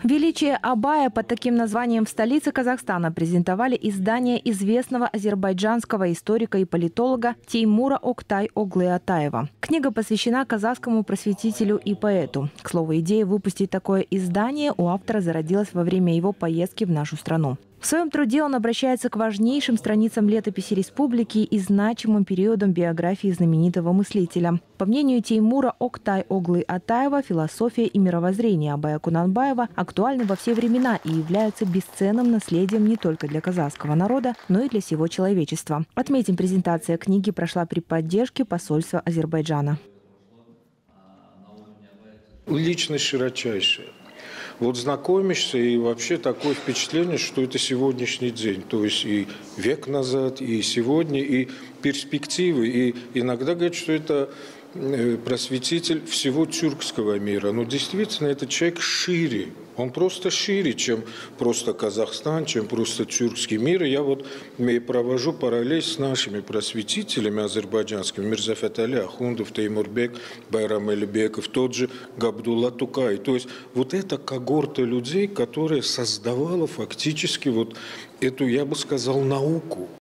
Величие Абая под таким названием в столице Казахстана презентовали издание известного азербайджанского историка и политолога Теймура Октай-Оглы Атаева. Книга посвящена казахскому просветителю и поэту. К слову, идея выпустить такое издание у автора зародилась во время его поездки в нашу страну. В своем труде он обращается к важнейшим страницам летописи республики и значимым периодам биографии знаменитого мыслителя. По мнению Теймура Октай-Оглы Атаева, философия и мировоззрение Абая Кунанбаева актуальны во все времена и являются бесценным наследием не только для казахского народа, но и для всего человечества. Отметим, презентация книги прошла при поддержке посольства Азербайджана. Личность широчайшая. Вот знакомишься, и вообще такое впечатление, что это сегодняшний день. То есть и век назад, и сегодня, и перспективы. И иногда говорят, что это просветитель всего тюркского мира. Но действительно, этот человек шире. Он просто шире, чем просто Казахстан, чем просто тюркский мир. И я вот провожу параллель с нашими просветителями азербайджанскими. Мирзафет Али Ахундов, Теймурбек, Байрам Эльбеков, тот же Габдулла Тукай. То есть вот эта когорта людей, которая создавала фактически вот эту, я бы сказал, науку.